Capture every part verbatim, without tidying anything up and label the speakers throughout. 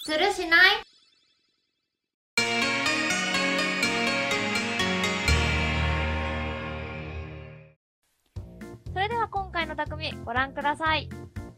Speaker 1: するしない。
Speaker 2: それでは今回の匠ご覧ください。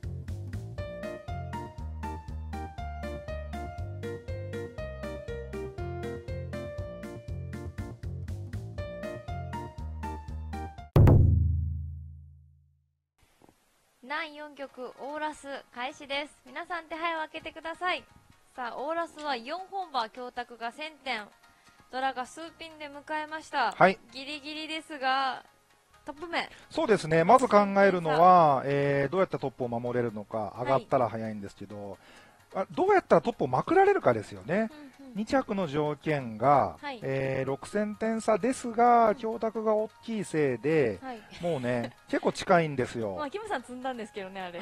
Speaker 2: だいよんきょくオーラス開始です。皆さん手配を開けてください。さあオーラスはよんほん馬、教卓がせんてん、ドラが数ピンで迎えました。
Speaker 3: はい、
Speaker 2: ギリギリですがトップ面。
Speaker 3: そうですね、まず考えるのは、えー、どうやってトップを守れるのか、上がったら早いんですけど、はい、どうやったらトップをまくられるかですよね。うんうん、に着の条件が、はい、えー、ろくせんてん差ですが、教卓が大きいせいで、はい、もうね、結構近いんですよ。
Speaker 2: まあ、キムさん積んだんですけどね、あれ。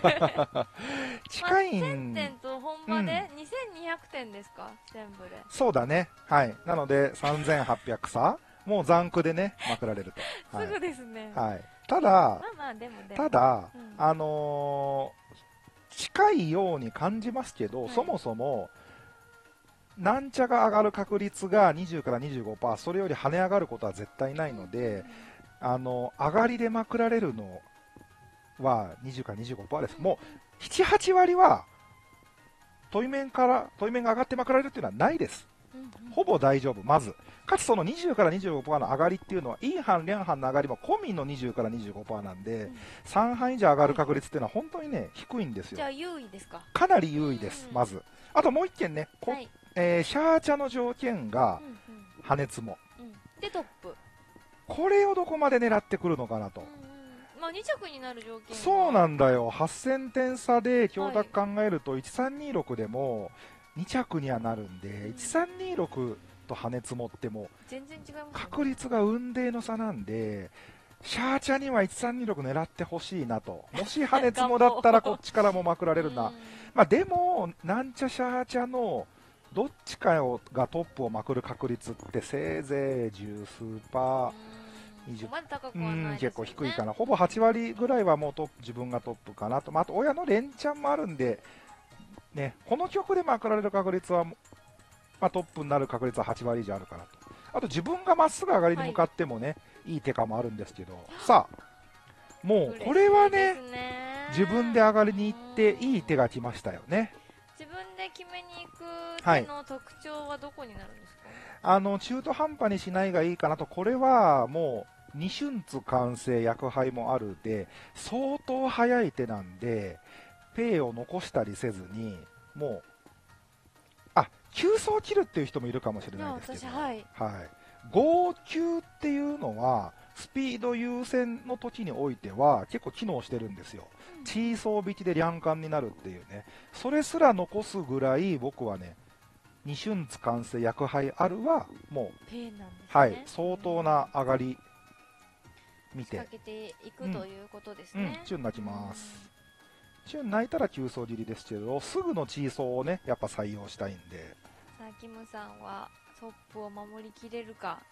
Speaker 3: 近いん、
Speaker 2: まあ、せんてんと本場でにせんにひゃくてんですか、うん、全部で。
Speaker 3: そうだね。はい。なので、さんぜんはっぴゃく差もう残空でね、まくられると。
Speaker 2: はい、すぐですね。
Speaker 3: はい。ただ、ま
Speaker 2: あまあでもでも
Speaker 3: ただ、
Speaker 2: うん、
Speaker 3: あのー、近いように感じますけど、はい、そもそも、なんちゃが上がる確率がにじゅうから にじゅうごパーセント、それより跳ね上がることは絶対ないので、うん、あの、上がりでまくられるのはにじゅうから にじゅうごパーセント です。もう、なな、はち割は、対面から、対面が上がってまくられるっていうのはないです。ほぼ大丈夫、まず。かつそのにじゅうから にじゅうごパーセント の上がりっていうのは、インハン、リャンハンの上がりも込みのにじゅうから にじゅうごパーセント なんで、うん、さん半以上上がる確率っていうのは本当にね、低いんですよ。
Speaker 2: じゃあ優位ですか？
Speaker 3: かなり優位です、まず。あともう一件ね、こはい、えー、シャーチャの条件が、破熱も、
Speaker 2: うんうん。で、トップ。
Speaker 3: これをどこまで狙ってくるのかなと。うん
Speaker 2: うん、まあ、に着になる条件
Speaker 3: そうなんだよ。はっせんてん差で教卓考えるといちさんにろくでもに着にはなるんで、うん、いちさんにろくと羽積もっても
Speaker 2: 全然違います、ね、
Speaker 3: 確率が雲泥の差なんで、シャーチャにはいちさんにろく狙ってほしいなと。もし羽積もだったらこっちからもまくられるな。まあでも、なんちゃシャーチャのどっちかをがトップをまくる確率ってせいぜい十数パー、にじゅう、うん結構低いかな、ほぼはち割ぐらいはもうトップ自分がトップかなと、まあ、あと親の連チャンもあるんで、ね、この曲でまくられる確率は、まあ、トップになる確率ははち割以上あるかなと、あと自分がまっすぐ上がりに向かってもね、はい、いい手かもあるんですけど、さあ、もうこれはね、自分で上がりに行っていい手が来ましたよね。
Speaker 2: 自分で決めに行く手の特徴はどこになるんですか？
Speaker 3: はい、あの中途半端にしないがいいかなと、これはもうに春津完成、薬杯もあるで、相当早い手なんで、ペイを残したりせずに、もう、あ、急走を切るっていう人もいるかもしれないですけど、はいはい、ご級っていうのは、スピード優先の時においては結構機能してるんですよ。うん、チーソー引きで両冠になるっていうね、それすら残すぐらい僕はね、に春津完成、薬杯あるは、もう、
Speaker 2: ペイなんですね、
Speaker 3: はい、相当な上がり見て。
Speaker 2: 仕掛けていくということですね。
Speaker 3: うん、うん、チュン泣きます。チュン泣いたら急走切りですけど、すぐのチーソーをね、やっぱ採用したいんで。
Speaker 2: さあ、キムさんはトップを守りきれるか。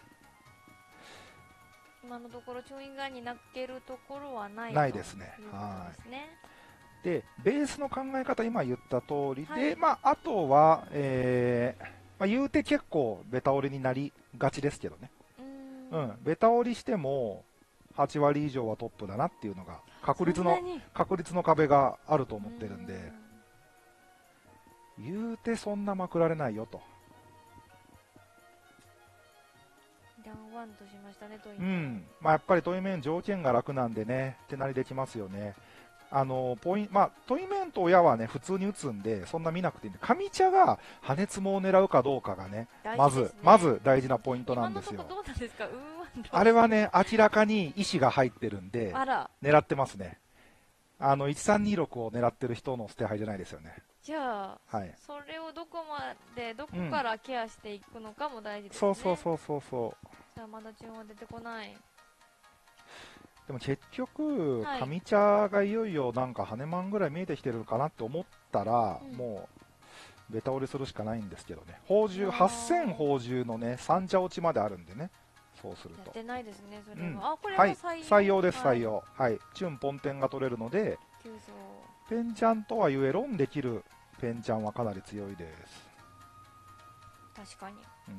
Speaker 2: 今のところチュン以外に泣けるところはない
Speaker 3: ないですね。はい。で、ベースの考え方、今言った通りで、はい、まあ、あとは、えーまあ、言うて結構ベタ折りになりがちですけどね。うん、ベタ折りしてもはち割以上はトップだなっていうのが確率の確率の壁があると思ってるんで、言うてそんなまくられないよと。
Speaker 2: ワンとしましたね、
Speaker 3: うん、まあ、やっぱり対面条件が楽なんでね、手なりできますよね。あのポインまあ、対面と親はね普通に打つんで、そんな見なくていいんで、上茶が羽根つもを狙うかどうかがね、まずまず大事なポイントなんですよ。
Speaker 2: どうなんですか、
Speaker 3: あれはね、明らかに意思が入ってるんで、狙ってますね。あのいちさんにろくを狙ってる人の捨て牌じゃないですよね。
Speaker 2: じゃあ、はい、それをどこまでどこからケアしていくのかも大事ですね。
Speaker 3: うん、そうそうそうそうそう。
Speaker 2: じゃあまだ順は出てこない。
Speaker 3: でも結局、はい、上茶がいよいよなんか羽マンぐらい見えてきてるかなって思ったら、うん、もうベタ折りするしかないんですけどね。宝珠はっせん宝珠のねさん茶落ちまであるんでね。そうすると。
Speaker 2: やってないですね、それは。うん、あ、これ
Speaker 3: は採用、はい、採用です、採用。はい。はい、チュンポンテンが取れるので、ペンちゃんとはいえ、ロンできるペンちゃんはかなり強いです。
Speaker 2: 確かに。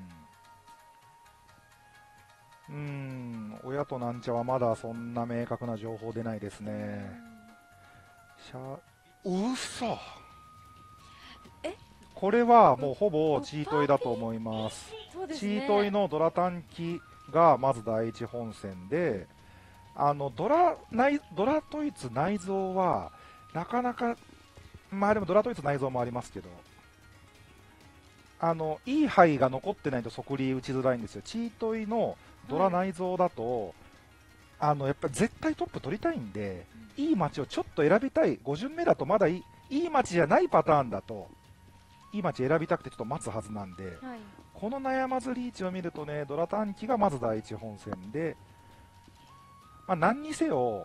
Speaker 3: うん、うーん親となんちゃはまだそんな明確な情報出ないですね。シャうそ
Speaker 2: え
Speaker 3: これはもうほぼチートイだと思います。
Speaker 2: そうです
Speaker 3: チ
Speaker 2: ね。
Speaker 3: ートイのドラ短期がまず第一本線で、あのドラ内ドラトイツ内蔵はなかなか、まあでもドラトイツ内蔵もありますけど、あのいい牌が残ってないと即利打ちづらいんですよ。チートイのドラ内蔵だと、はい、あのやっぱり絶対トップ取りたいんで、うん、いい街をちょっと選びたい。ご巡目だとまだいいいい街じゃないパターンだといい街選びたくてちょっと待つはずなんで、はい、この悩まずリーチを見るとね、ドラ短期がまず第一本線で、まあ、何にせよ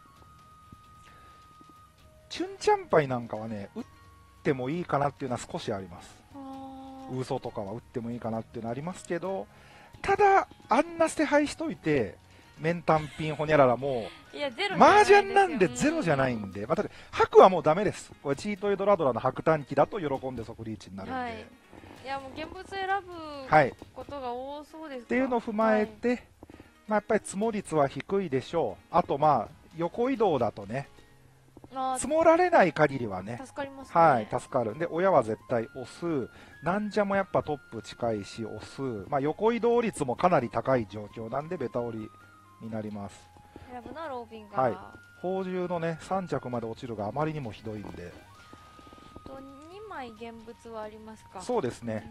Speaker 3: チュンチャンパイなんかはね打ってもいいかなっていうのは少しあります。ウーソとかは打ってもいいかなっていうのはありますけど、ただあんな捨て牌しといてメンタンピンホニャララも麻雀なんでゼロじゃないんで、まあ、ただ白はもうダメです。これチートイドラドラの白短期だと喜んで即リーチになるんで、はい、
Speaker 2: いやもう現物選ぶことが多そうですか、
Speaker 3: っていうのを踏まえて、はい、まあ、やっぱり積も率は低いでしょう。あとまあ横移動だとね、積もられない限りはね、
Speaker 2: 助かりますね。
Speaker 3: はい、助かるんで、親は絶対押す。なんじゃもやっぱトップ近いし押す。まあ、横移動率もかなり高い状況なんでベタ折りになります。
Speaker 2: 選ぶなローピンが、
Speaker 3: はい、宝珠のねさん着まで落ちるがあまりにもひどいんで。
Speaker 2: とにまい現物はありますか。
Speaker 3: そうですね、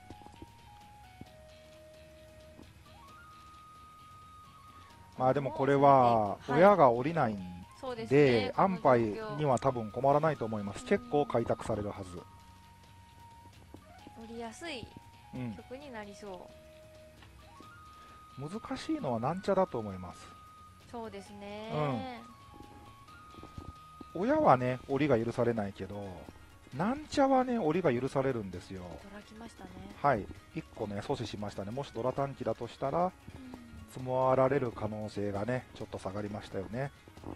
Speaker 3: うん、まあでもこれは親が降りないんで、はい、で, でね、安牌には多分困らないと思います。結構開拓されるはず。
Speaker 2: 降りやすい曲になりそう、
Speaker 3: うん、難しいのはなんちゃだと思います。
Speaker 2: そうですね、
Speaker 3: うん、親はね降りが許されないけど、なんちゃはね降りが許されるんですよ。
Speaker 2: ドラ来ましたね。
Speaker 3: はい、いっこね阻止しましたね。もしドラ短期だとしたら、うん、積もられる可能性がねちょっと下がりましたよね。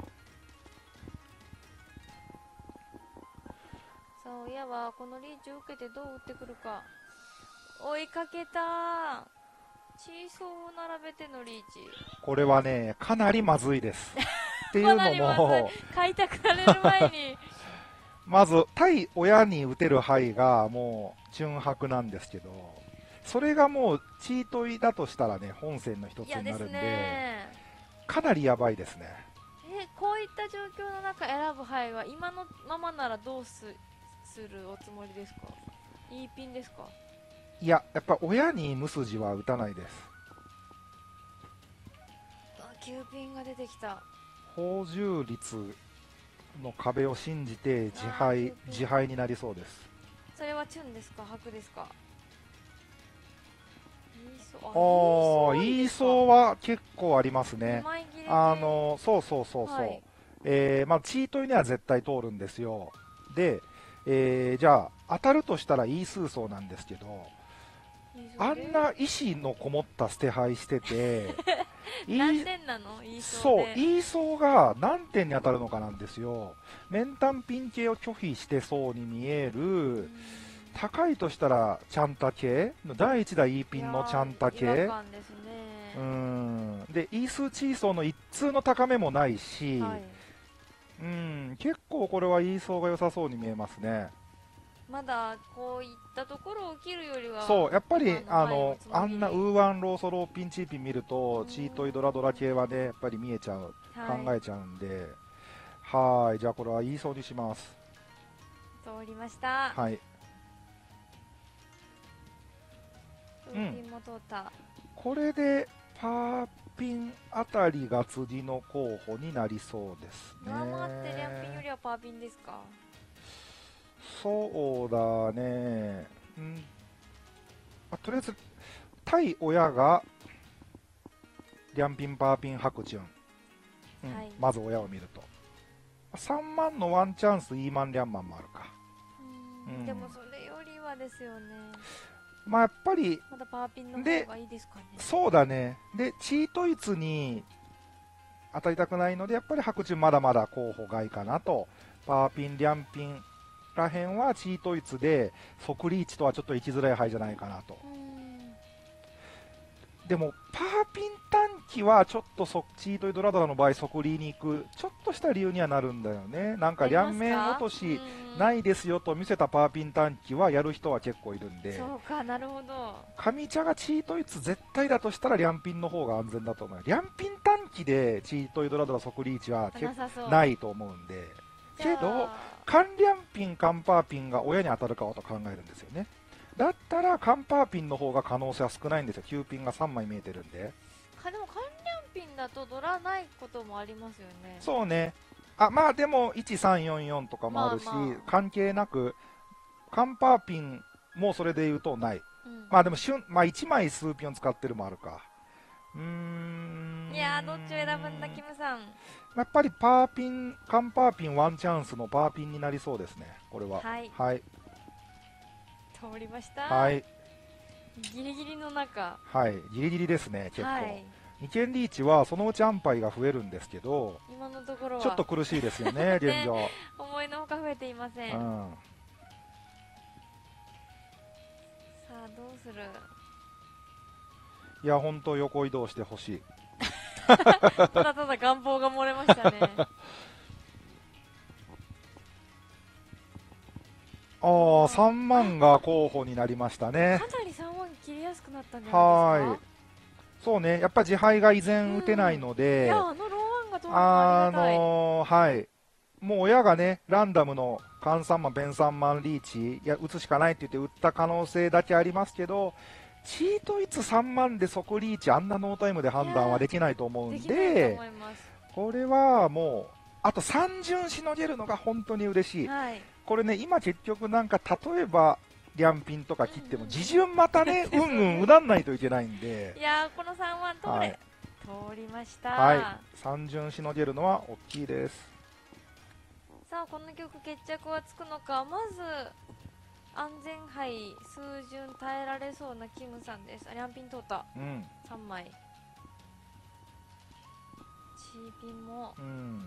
Speaker 2: さあ親はこのリーチを受けてどう打ってくるか。追いかけた。チーソーを並べてのリーチ。
Speaker 3: これはねかなりまずいですっていうのも
Speaker 2: 開拓される前に
Speaker 3: まず対親に打てる牌がもうチュンハクなんですけど、それがもうチートイだとしたらね本戦の一つになるんで、ね、かなりやばいですね。
Speaker 2: えこういった状況の中選ぶ牌は今のままならどうすするおつもりですか。いいピンですか。
Speaker 3: いややっぱ親に無筋は打たないです。
Speaker 2: きゅうピンが出てきた。
Speaker 3: 宝珠率の壁を信じて自敗自敗になりそうです。
Speaker 2: それはチュンですか白ですか。
Speaker 3: ああイーソーは結構ありますね。あのそうそうそうそう、はい、えーまあ、チートイには絶対通るんですよ。で、えー、じゃあ当たるとしたらイースーソーなんですけど、あんな意志のこもった捨て牌してて
Speaker 2: 何点なの。イーソー
Speaker 3: そうイーソーが何点に当たるのかなんですよ。メンタンピン系を拒否してそうに見える。高いとしたらチャンタ系のだいいちだい E ピンのチャンタ系、
Speaker 2: 違和感ですね。
Speaker 3: うんでイースーチーソーの一通の高めもないし、はい、うん結構これはイーソーが良さそうに見えますね。
Speaker 2: まだこういったところを切るよりは
Speaker 3: そうやっぱりあのあんなウーワンローソローピンチーピン見るとチートイドラドラ系はねやっぱり見えちゃう、はい、考えちゃうんで、はいじゃあこれはイーソーにします。
Speaker 2: 通りました。
Speaker 3: はい
Speaker 2: うん、も通った。
Speaker 3: これでパーピンあたりが次の候補になりそうですね。
Speaker 2: 上回ってリャンピンよりはパーピンですか。
Speaker 3: そうだね、うんまあ、とりあえず対親がリャンピンパーピン白チュン、うんはい、まず親を見るとさんまんのワンチャンスイーマンリャンマンもあるか。
Speaker 2: うん、うん、でもそれよりはですよね。
Speaker 3: まあやっぱり
Speaker 2: まだパーピンの方がいいですかね。
Speaker 3: そうだね。でチートイツに当たりたくないのでやっぱり白チュンまだまだ候補外かなと。パーピンリャンピンらへんはチートイツで即リーチとはちょっと行きづらい牌じゃないかなと。でもパーピン短期はちょっとそチートイドラドラの場合即リーに行くちょっとした理由にはなるんだよね。なんか両面落としないですよと見せたパーピン短期はやる人は結構いるんで、
Speaker 2: そうか、なるほど。
Speaker 3: 上茶がチートイツ絶対だとしたら両ピンの方が安全だと思う。両ピン短期でチートイドラドラ即リーチは結
Speaker 2: なさそう。
Speaker 3: ないと思うんで、けどカンリャンピンカンパーピンが親に当たるかと考えるんですよね。だったらカンパーピンの方が可能性は少ないんですよ。きゅうピンがさんまい見えてるんで。
Speaker 2: かでもカンリャンピンだとドラないこともありますよね。
Speaker 3: そうね。あ、まあでもいちさんよんよんとかもあるし、
Speaker 2: まあまあ
Speaker 3: 関係なくカンパーピンもそれで言うとない。
Speaker 2: うん、
Speaker 3: まあでも瞬、まあ、いちまい数ピンを使ってるもあるか。うーん。
Speaker 2: いやー、どっちを選ぶんだキムさん。
Speaker 3: やっぱりパーピン、カンパーピンワンチャンスのパーピンになりそうですね、これは。
Speaker 2: はい、
Speaker 3: はい。
Speaker 2: 通りました。
Speaker 3: はい。
Speaker 2: ギリギリの中。
Speaker 3: はい。ギリギリですね、結構。
Speaker 2: はい、
Speaker 3: にけんリーチはそのうち安牌が増えるんですけど、
Speaker 2: 今のところは
Speaker 3: ちょっと苦しいですよね、現状。
Speaker 2: 思いのほか増えていません。
Speaker 3: うん。
Speaker 2: さあ、どうする。
Speaker 3: いや、本当横移動してほしい。
Speaker 2: ただただ願望が漏れましたね。
Speaker 3: ああ、さんまんが候補になりましたね。
Speaker 2: かなりさんまん切りやすくなったんじゃないですか。
Speaker 3: はい。そうね、やっぱ自敗が依然打てないの
Speaker 2: い
Speaker 3: で、
Speaker 2: や、あのローワンが通るのはあ
Speaker 3: あ
Speaker 2: りがたい。
Speaker 3: のーはい。もう親がね、ランダムのカンさんまん、ベンさんまんリーチ、いや、打つしかないって言って打った可能性だけありますけど、チートイツさんまんで即リーチ、あんなノータイムで判断はできないと思うん
Speaker 2: できないと
Speaker 3: で
Speaker 2: 思、います。
Speaker 3: これはもう、あとさん巡しのげるのが本当に嬉しい。
Speaker 2: はい。
Speaker 3: これね、今結局なんか、例えば、リャンピンとか切っても、
Speaker 2: うんうん
Speaker 3: 自順またね、うんうんうなんないといけないんで
Speaker 2: い、やー、このさんまん通れ、
Speaker 3: はい、
Speaker 2: 通りました。
Speaker 3: はい、さん巡しのげるのは大きいです。
Speaker 2: さあ、この曲決着はつくのか。まず安全牌数巡耐えられそうなキムさんです。あ、リャンピン通った。
Speaker 3: うん、
Speaker 2: さんまい。チーピンも
Speaker 3: うん、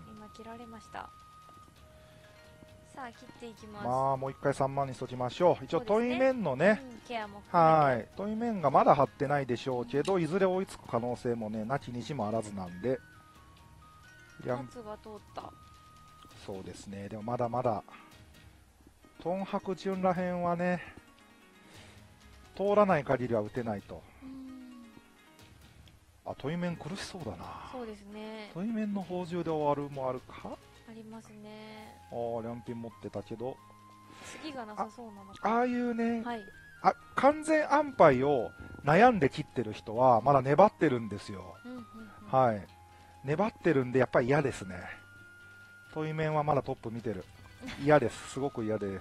Speaker 2: 今切られました。さあ、切っていきます。
Speaker 3: まあ、もう一回さんまんにしときましょう。一応、
Speaker 2: そうですね
Speaker 3: トイメンのね、
Speaker 2: うん、ケアも含めて。
Speaker 3: はい、トイメンがまだ張ってないでしょうけど、いずれ追いつく可能性もね、なきにしもあらずなんで、リャン
Speaker 2: 夏が通った。
Speaker 3: そうですね、でもまだまだ、トンハクチュンらへんはね、通らない限りは打てないと。あ、トイメン苦しそうだな。
Speaker 2: そうですね。
Speaker 3: トイメンの宝珠で終わるもあるか。
Speaker 2: ありますね。
Speaker 3: ああ、両ピン持ってたけど、
Speaker 2: 次がなさそうなのか。
Speaker 3: ああいうね、
Speaker 2: はい。
Speaker 3: あ完全安牌を悩んで切ってる人はまだ粘ってるんですよ。
Speaker 2: うんうんうん、
Speaker 3: はい。粘ってるんでやっぱり嫌ですね。トイメンはまだトップ見てる。嫌です。すごく嫌です。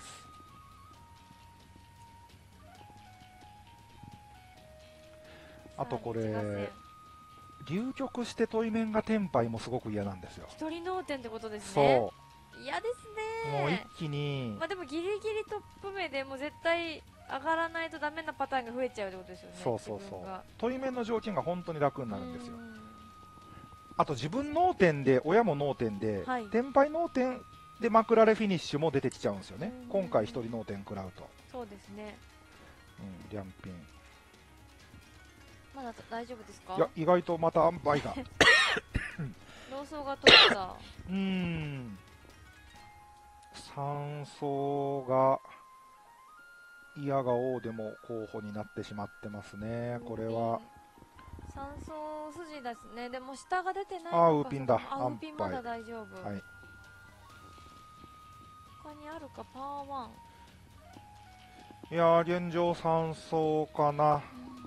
Speaker 3: あとこれ、流局してトイメンがテンパイもすごく嫌なんですよ。
Speaker 2: 一人脳天ってことですね。
Speaker 3: そ
Speaker 2: 嫌です
Speaker 3: う。
Speaker 2: ね。
Speaker 3: もう一気に、
Speaker 2: まあでもギリギリトップ目でもう絶対上がらないとダメなパターンが増えちゃうってことですよね。
Speaker 3: そうそうそう
Speaker 2: 自分が。
Speaker 3: トイメンの条件が本当に楽になるんですよ。
Speaker 2: うん
Speaker 3: あと自分脳天で、親も脳天で、
Speaker 2: はい
Speaker 3: 天敗脳天でマクラレフィニッシュも出てきちゃうんですよね。
Speaker 2: うん
Speaker 3: 今回一人脳天食らうと。
Speaker 2: そうですね。
Speaker 3: うん、リャンピン。
Speaker 2: まだ大丈夫ですか。
Speaker 3: いや、意外とまた塩梅が。
Speaker 2: ローソーが取った。
Speaker 3: うーん。三層が、嫌が王でも候補になってしまってますね、これは。
Speaker 2: 三層筋ですね。でも下が出てないのか。
Speaker 3: あーウーピンだ
Speaker 2: あ、ウーピンまだ
Speaker 3: 安
Speaker 2: 大丈夫。
Speaker 3: はい。
Speaker 2: 他にあるか、パワーワン。
Speaker 3: いやー、現状三層かな。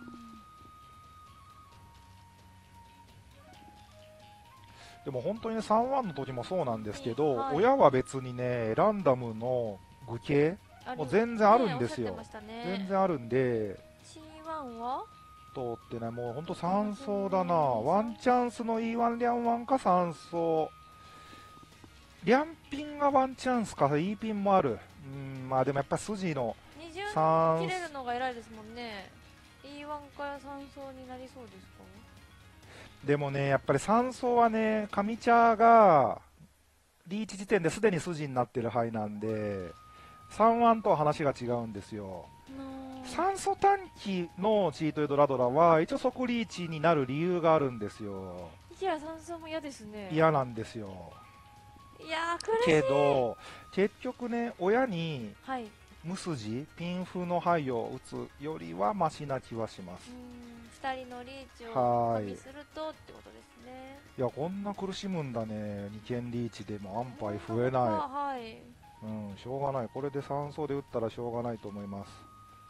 Speaker 3: でも本当にね、さんワンの時もそうなんですけど、
Speaker 2: はい、
Speaker 3: 親は別にね、ランダムの具形もう全然あるんですよ。
Speaker 2: ねね、
Speaker 3: 全然あるんで、
Speaker 2: シーワン は
Speaker 3: 通ってない、もう本当さん層だな。ワンチャンスの イーワン リャンワンかさん層。リャンピンがワンチャンスか、イーピンもある。うん、まあでもやっぱ筋の
Speaker 2: にじゅう
Speaker 3: さん
Speaker 2: 切れるのが偉いですもんね。イーワン からさん層になりそうですか。
Speaker 3: でもね、やっぱりさん層はね、上茶がリーチ時点ですでに筋になってる牌なんで、 さんわんとは話が違うんですよ。
Speaker 2: のー
Speaker 3: 酸素短期のチートエドラドラは一応即リーチになる理由があるんですよ。
Speaker 2: いや、酸素も嫌ですね。
Speaker 3: 嫌なんですよ。
Speaker 2: いやー、苦しい。
Speaker 3: けど結局ね、親に
Speaker 2: はい。う
Speaker 3: 無筋ピンフの灰を打つよりはマシな気はします。
Speaker 2: ーん、ふたりのリーチを加
Speaker 3: はい
Speaker 2: 味するとってことですね。
Speaker 3: いや、こんな苦しむんだね。にけんリーチでも安牌増え
Speaker 2: あ
Speaker 3: な
Speaker 2: はい。
Speaker 3: い。うん、しょうがない。これで酸素で打ったらしょうがないと思います。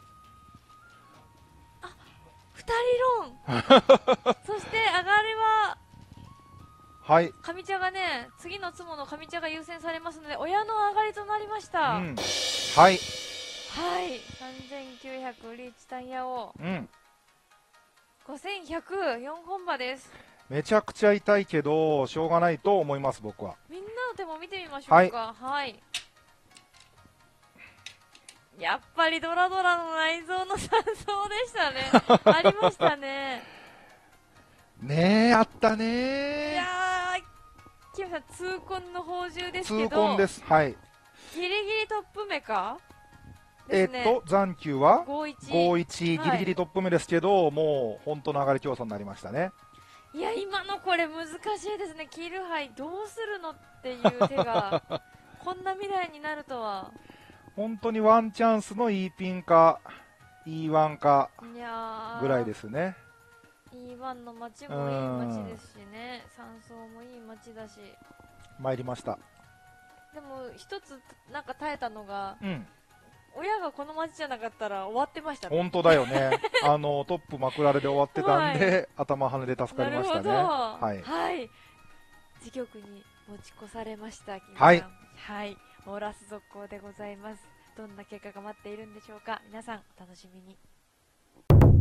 Speaker 2: ふたりロンそして上がりは
Speaker 3: はい。
Speaker 2: 上茶がね、次のツモの上茶が優先されますので、親の上がりとなりまし
Speaker 3: う
Speaker 2: た。
Speaker 3: ん。はい。
Speaker 2: はい。さんぜんきゅうひゃくリーチタイヤを
Speaker 3: うん。
Speaker 2: ごせんひゃくよん本場です。
Speaker 3: めちゃくちゃ痛いけど、しょうがないと思います、僕は。
Speaker 2: みんなの手も見てみましょうか。はい。やっぱりドラドラの内臓の酸素でしたね。ありましたね。
Speaker 3: ねえ、あった
Speaker 2: い
Speaker 3: ね
Speaker 2: やー、キムさん、痛恨の報酬ですけ
Speaker 3: 痛
Speaker 2: ど、
Speaker 3: 恨です。はい。
Speaker 2: ギリギリトップ目か
Speaker 3: え
Speaker 2: ですね。
Speaker 3: っと、残球は
Speaker 2: ごいち。
Speaker 3: ごいち、
Speaker 2: はい
Speaker 3: ギリギリトップ目ですけど、もう本当の上がり競争になりましたね。
Speaker 2: いや、今のこれ難しいですね。キルハイどうするのっていう手が、こんな未来になるとは。
Speaker 3: 本当にワンチャンスの E ピンか イーワン か
Speaker 2: いやー、
Speaker 3: ぐらいですね。
Speaker 2: イーワン の街もいい街ですしね。山荘もいい街だし。
Speaker 3: 参りました。
Speaker 2: でも、一つ、なんか耐えたのが、
Speaker 3: うん。
Speaker 2: 親がこの街じゃなかったら終わってましたね。
Speaker 3: 本当だよね。あの、トップまくられで終わってたんで、
Speaker 2: は
Speaker 3: 頭跳ねで助かりましたね。
Speaker 2: なるほど。
Speaker 3: はい。
Speaker 2: はい。自局に持ち越されました、金
Speaker 3: はい
Speaker 2: さんはい。オーラス続行でございます。どんな結果が待っているんでしょうか。皆さん、お楽しみに。